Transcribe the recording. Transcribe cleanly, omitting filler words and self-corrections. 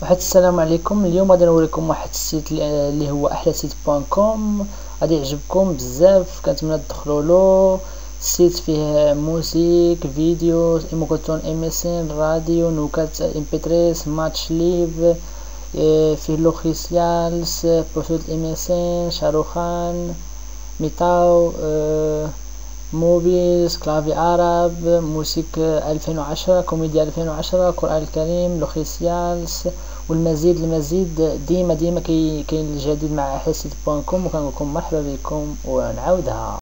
واحد السلام عليكم. اليوم غادي نوريكم واحد السيت اللي هو احلى سيت كوم. غادي يعجبكم بزاف، كنتمنى تدخلوا له. السيت فيه موسيقى، فيديو، ايموكوتون، ام اس ان، راديو، نكات، ام بي 3، ماتش ليف، فيه لوخيسيالس، بوسود ام اس ان، شاروخان، ميتاو، موبيز، كلافي عرب، موسيقى 2010، كوميديا 2010، قرآن الكريم، لوخيسيالس، والمزيد المزيد. ديما كاين الجديد مع حسيت.com، وكنقول لكم مرحبا بكم ونعاودها.